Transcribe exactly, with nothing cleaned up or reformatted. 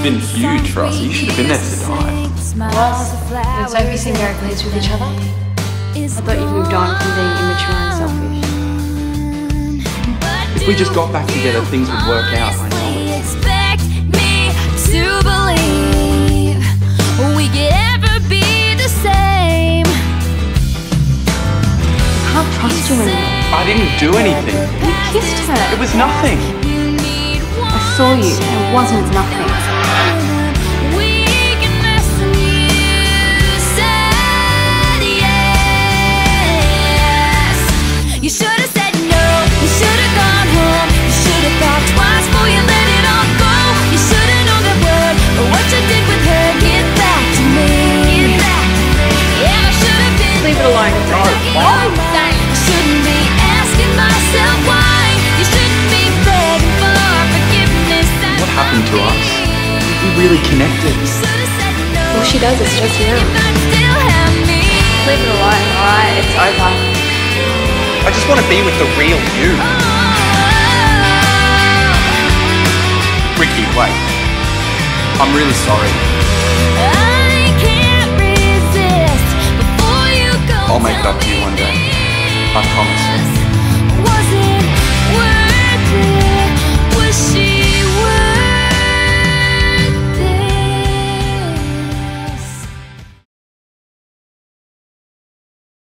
been huge for us. You should have been there to die. Was. And Sophie seemed very pleased with each other. I thought you'd moved on from being immature and selfish. If we just got back together, things would work out. I know it. Expect me to believe we could ever be the same. I can't trust you anymore. I didn't do anything. You kissed her. It was nothing. I saw you. It wasn't nothing. You should have said no, you should have gone home. You should have thought twice before you let it all go. You should have known that word, but what you did with her, get back to me. Get back to me. Yeah, I should have been. Leave it alone. No, why? I shouldn't be asking myself why. You shouldn't be begging for forgiveness. What happened to us? We really connected. You should have said no. All she does is stress you out. If I'd still have me. Leave it alone, alright? It's over. I just want to be with the real you. Rikki, wait. I'm really sorry. I can't resist before you go. I'll make it up to you one day. I promise. Was it